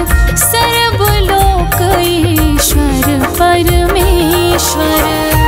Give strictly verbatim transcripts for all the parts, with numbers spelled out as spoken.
सर्वलोक ईश्वर परमेश्वर।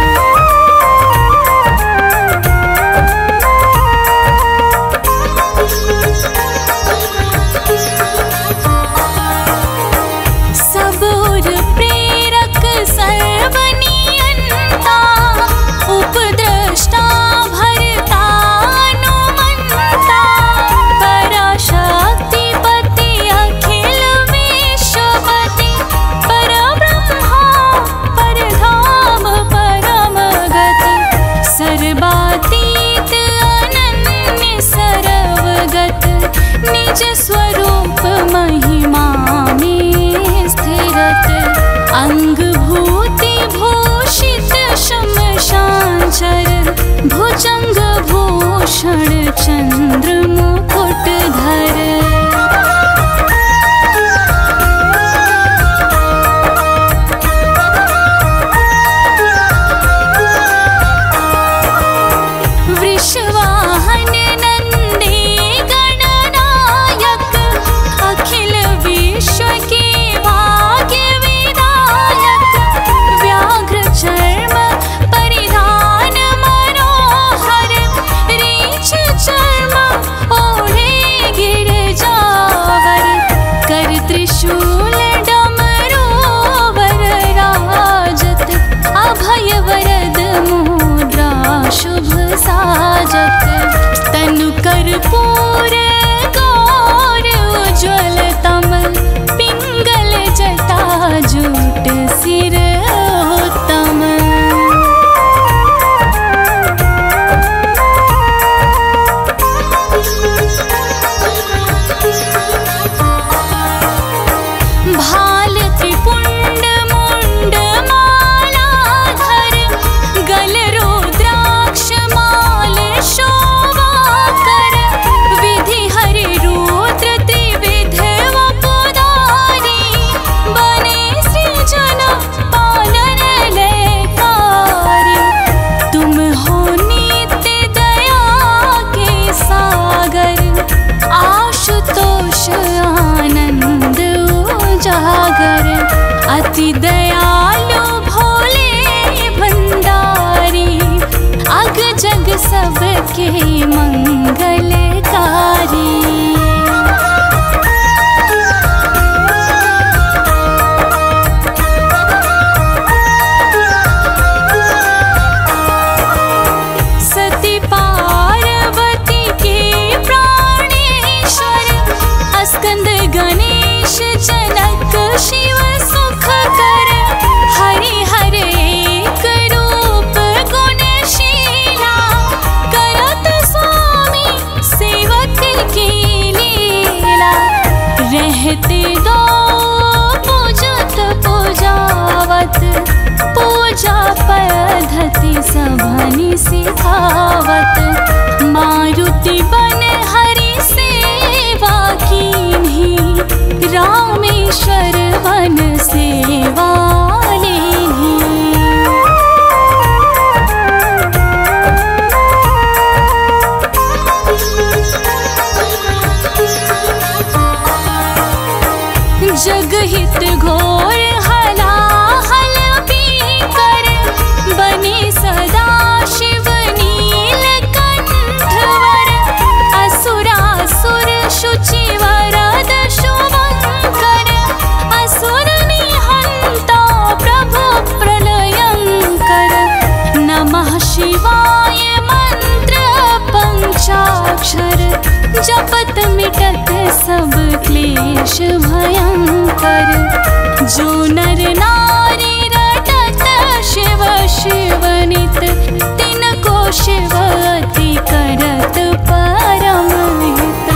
निज स्वरूप महिमा में स्थिरत, अंग भूति भूषित शमशांचर, भुजंग भूषण चंद्र मुकुट धर। वृषवाहन त्रिशूल डमरू वरराजत, अभय वरद मुद्रा शुभ साजत। तनु कर्पूर गौर उज्ज्वल तमल, पिंगल जटा जूट सिर उत्तम। भाल त्रिपुंड मुंड मालाधर, गल रुद्राक्ष माल शोभा कर। विधि हरि रुद्र त्रिविध वपुधारी, बने सृजन पालन लयकारी। तुम हो नित्य दया के सागर, आशुतोष आनंद जागर। अति दयालु भोले भंडारी, अग जग सबके मंगलकारी। सती पार्वती के प्राणेश्वर, अस्कंद गणेश जनक शिव सुख कर। हरि हर एक रूप गुणशीला, करत स्वामी सेवक की लीला। रहते दो पूजत पूजावत, पूजा पद्धति सबनि सिखावत। मारुति बन हरि सेवा कीन्ही, रामेश्वर वन सेवा लेहि। जगहित घोर हलाहल पीकर, बने सदा शिव नीलकंठवर। असुरासुर शुचि वरद शुभंकर, असुर निहंता प्रभु प्रलयंकर। नमः शिवाय मंत्र पंचाक्षर, जपत मिटत सब क्लेश भयंकर। जो नर नारी रटत शिव शिवनित, तिनको शिव अति करत परम हित।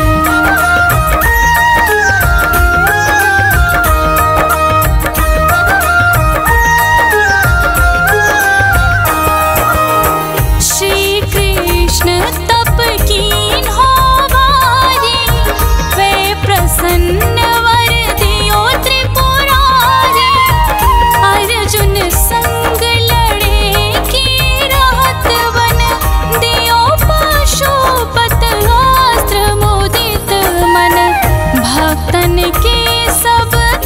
श्री कृष्ण तप कीन हो भारी, वे प्रसन्न वर दियो त्रिपुरारी। अर्जुन संग लड़े की रहत वन, दियो पशुपत अस्त्र मुदित मन। भक्तन के सब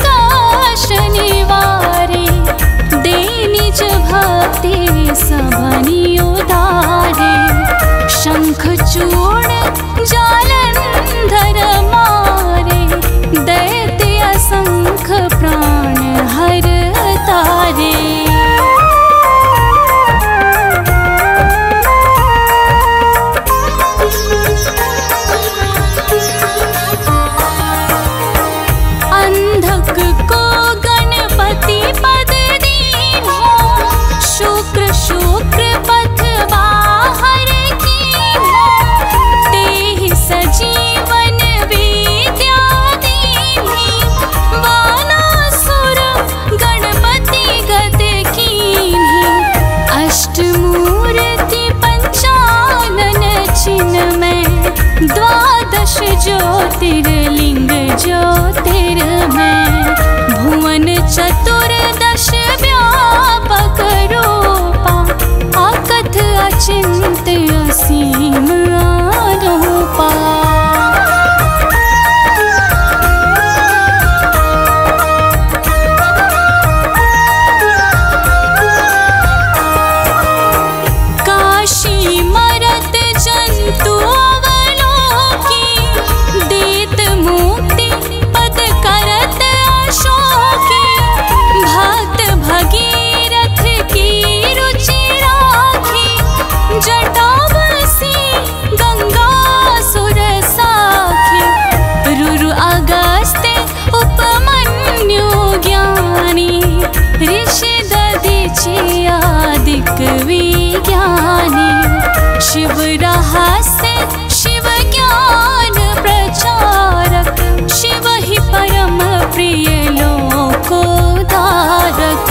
शिव रहस्य शिव ज्ञान प्रचारक, शिव ही परम प्रिय लोकोद्धारक।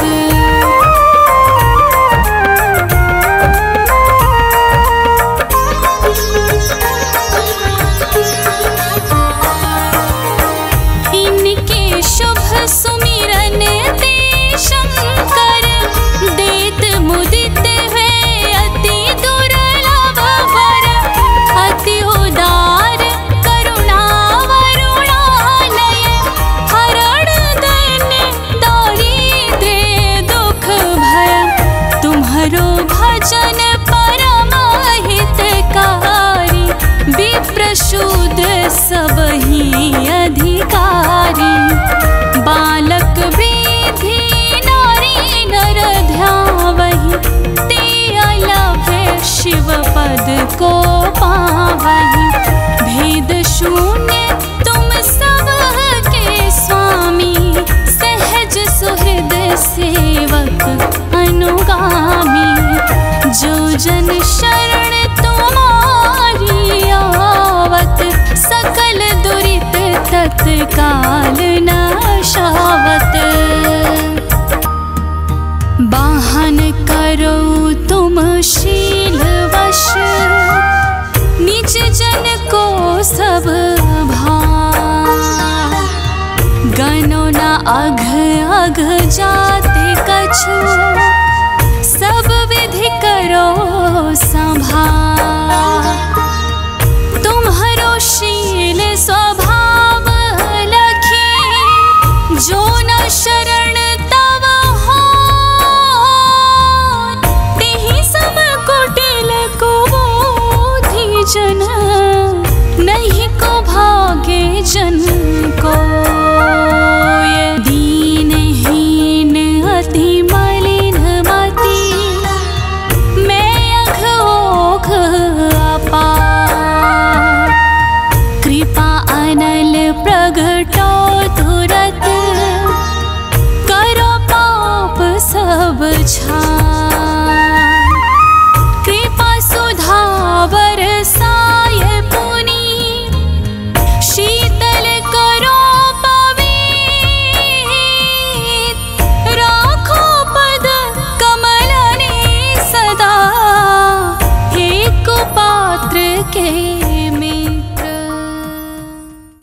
इनके शुभ सुमिरन ते शंकर, देत मुदित हुए अति दुर्लभ वर। अति उदार करुणा वरुणालय, हरण दैन्य दारिद्र्य दुख भय। तुम्हारो भजन परम हितकारी, विप्र शूद्र सब ही अधिकारी। बालक वृद्धि नारी नर ध्यावहि, ते अलभ्य शिव पद को पावहि। भेद शून्य तुम सब के स्वामी, सहज सुहृद सेवक अनुगामी। जो जन शरण तुम्हारी आवत, सकल दुरित तत्काल नाशावत। वाहन करो तुम शीलवश, निज जन को सब भार। गनो न अघ अघ जाति कछु, सब विधि करो संभार। तुम्हारो शील स्वभाव लखी, जो न शरण तव हो। तेहि सब कुटिल कुबोधि जन, नहीं को भागे जन को। ये दीनहीन अति मलिन मति, मैं अघ ओघ अपार। कृपा अनल प्रगटो तुरत, करो पाप सब छाय। कृपा सुधा बरसाय पुनि, शीतल करो पवित्र। राखो पद कमलने सदा, हे कुपात्र के